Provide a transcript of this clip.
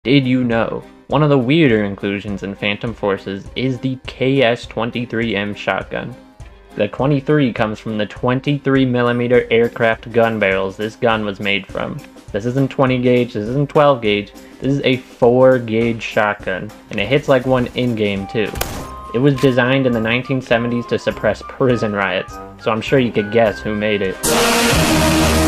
Did you know? One of the weirder inclusions in Phantom Forces is the KS-23M shotgun. The 23 comes from the 23mm aircraft gun barrels this gun was made from. This isn't 20 gauge, this isn't 12 gauge, this is a 4 gauge shotgun, and it hits like one in-game too. It was designed in the 1970s to suppress prison riots, so I'm sure you could guess who made it.